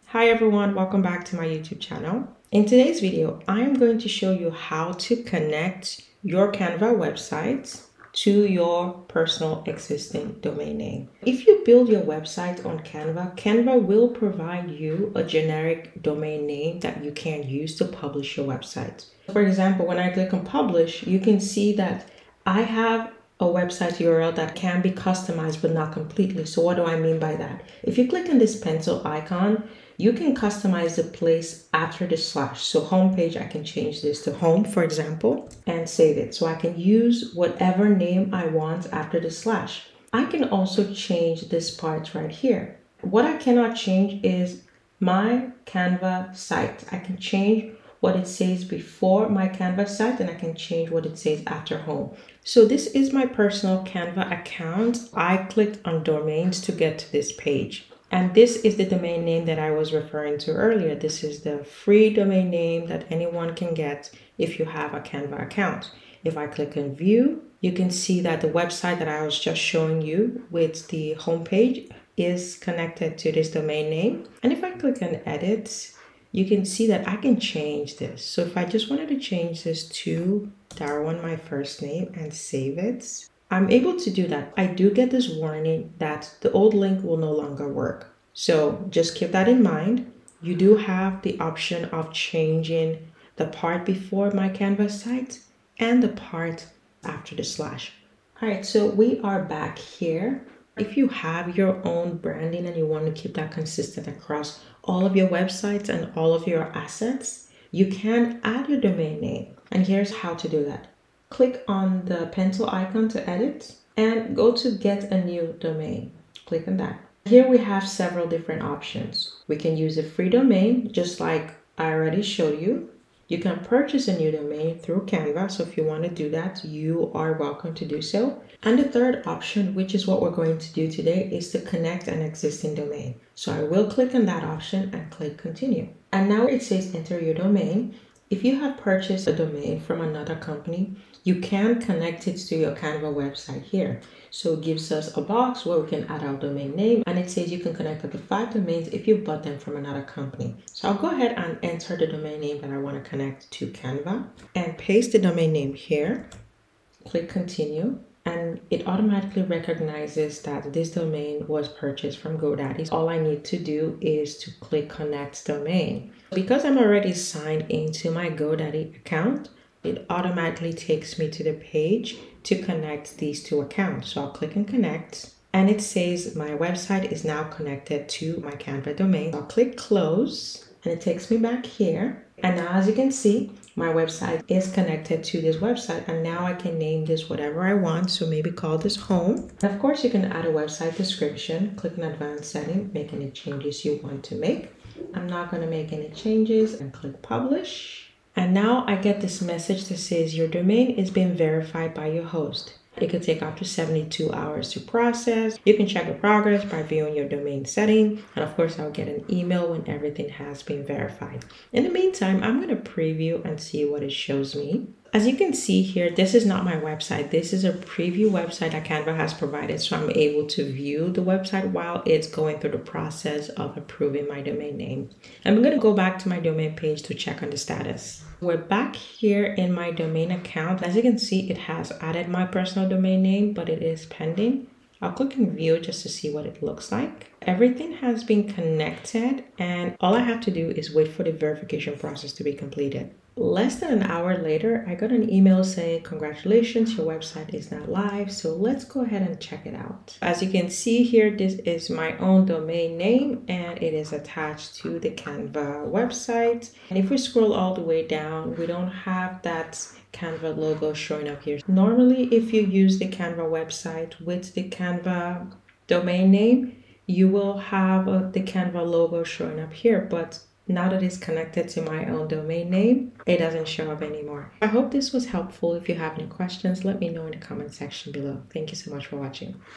Hi everyone, welcome back to my YouTube channel. In today's video, I am going to show you how to connect your Canva website to your personal existing domain name. If you build your website on Canva, Canva will provide you a generic domain name that you can use to publish your website. For example, when I click on publish, you can see that I have a website URL that can be customized but not completely. So what do I mean by that? If you click on this pencil icon, you can customize the place after the slash. So homepage, I can change this to home, for example, and save it. So I can use whatever name I want after the slash. I can also change this part right here. What I cannot change is my Canva site. I can change what it says before my Canva site, and I can change what it says after home. So this is my personal Canva account. I clicked on domains to get to this page. And this is the domain name that I was referring to earlier. This is the free domain name that anyone can get if you have a Canva account. If I click on view, you can see that the website that I was just showing you with the homepage is connected to this domain name. And if I click on edit, you can see that I can change this. So if I just wanted to change this to Darwin, my first name, and save it, I'm able to do that. I do get this warning that the old link will no longer work. So just keep that in mind. You do have the option of changing the part before my Canva site and the part after the slash. All right, so we are back here. If you have your own branding and you want to keep that consistent across all of your websites and all of your assets, you can add your domain name. And here's how to do that. Click on the pencil icon to edit and go to get a new domain. Click on that. Here we have several different options. We can use a free domain, just like I already showed you. You can purchase a new domain through Canva. So if you want to do that, you are welcome to do so. And the third option, which is what we're going to do today, is to connect an existing domain. So I will click on that option and click continue. And now it says enter your domain. If you have purchased a domain from another company, you can connect it to your Canva website here. So it gives us a box where we can add our domain name, and it says you can connect up to 5 domains if you bought them from another company. So I'll go ahead and enter the domain name that I want to connect to Canva and paste the domain name here. Click continue. And it automatically recognizes that this domain was purchased from GoDaddy. All I need to do is to click connect domain. Because I'm already signed into my GoDaddy account, it automatically takes me to the page to connect these two accounts. So I'll click on connect, and it says my website is now connected to my Canva domain. I'll click close, and it takes me back here. And now, as you can see, my website is connected to this website, and now I can name this whatever I want. So maybe call this home. And of course, you can add a website description, click on advanced setting, make any changes you want to make. I'm not going to make any changes and click publish. And now I get this message that says your domain is being verified by your host. It could take up to 72 hours to process. You can check the progress by viewing your domain setting. And of course, I'll get an email when everything has been verified. In the meantime, I'm going to preview and see what it shows me. As you can see here, this is not my website. This is a preview website that Canva has provided. So I'm able to view the website while it's going through the process of approving my domain name. I'm going to go back to my domain page to check on the status. We're back here in my domain account. As you can see, it has added my personal domain name, but it is pending. I'll click on view just to see what it looks like. Everything has been connected, and all I have to do is wait for the verification process to be completed. Less than an hour later, I got an email saying, congratulations, your website is now live. So let's go ahead and check it out. As you can see here, this is my own domain name, and it is attached to the Canva website. And if we scroll all the way down, we don't have that Canva logo showing up here. Normally, if you use the Canva website with the Canva domain name, you will have the Canva logo showing up here, but now that it's connected to my own domain name, it doesn't show up anymore. I hope this was helpful. If you have any questions, let me know in the comment section below. Thank you so much for watching.